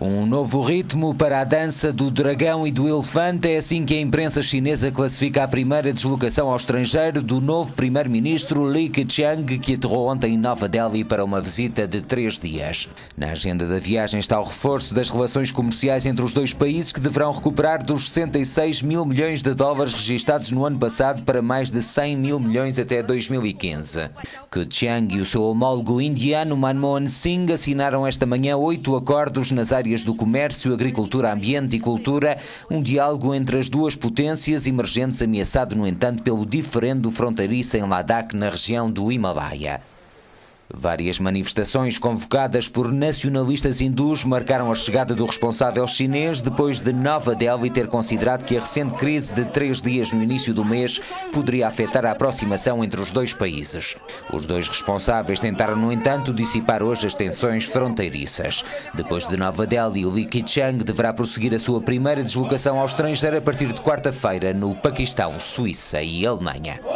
Um novo ritmo para a dança do dragão e do elefante, é assim que a imprensa chinesa classifica a primeira deslocação ao estrangeiro do novo primeiro-ministro Li Keqiang, que aterrou ontem em Nova Delhi para uma visita de 3 dias. Na agenda da viagem está o reforço das relações comerciais entre os dois países, que deverão recuperar dos 66 mil milhões de dólares registados no ano passado para mais de 100 mil milhões até 2015. Keqiang e o seu homólogo indiano Manmohan Singh assinaram esta manhã 8 acordos nas áreas do comércio, agricultura, ambiente e cultura, um diálogo entre as duas potências emergentes ameaçado, no entanto, pelo diferendo fronteiriço em Ladakh, na região do Himalaia. Várias manifestações convocadas por nacionalistas hindus marcaram a chegada do responsável chinês depois de Nova Delhi ter considerado que a recente crise de 3 dias no início do mês poderia afetar a aproximação entre os dois países. Os dois responsáveis tentaram, no entanto, dissipar hoje as tensões fronteiriças. Depois de Nova Delhi, Li Keqiang deverá prosseguir a sua primeira deslocação ao estrangeiro a partir de quarta-feira no Paquistão, Suíça e Alemanha.